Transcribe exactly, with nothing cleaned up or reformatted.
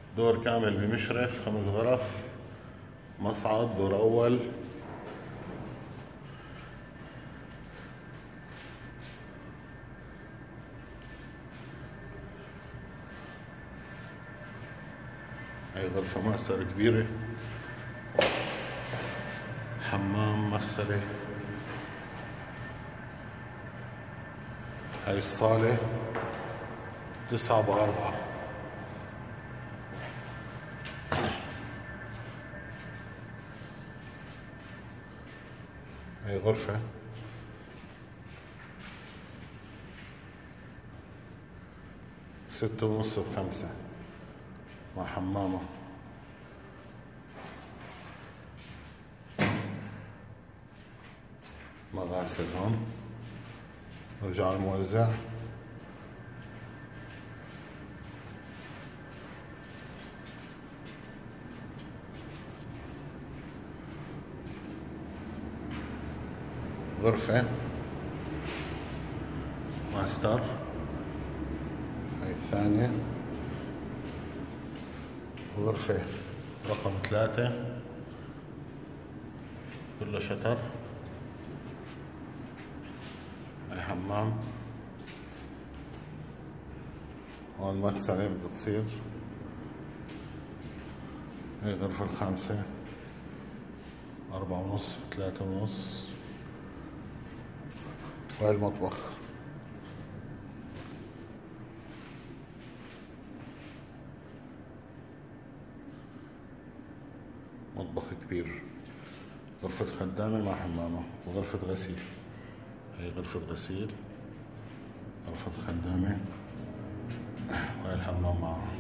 دور كامل بمشرف، خمس غرف، مصعد، دور أول. هاي غرفة ماستر كبيرة، حمام، مغسلة. هاي الصالة تسعة بأربعة. هاي غرفة ستة ونص بخمسة مع حمامة. مغاسل هون. نرجع الموزع. غرفة ماستر، هاي الثانية. غرفة رقم ثلاثة كله شتر. هاي حمام. هون مغسلة بدها تصير. هاي الغرفة الخامسة أربعة ونص ثلاثة ونص. وهاي المطبخ. مطبخ كبير، غرفة خدامة مع حمامة وغرفة غسيل. هاي غرفة غسيل، غرفة خدامة، وهاي الحمام معها.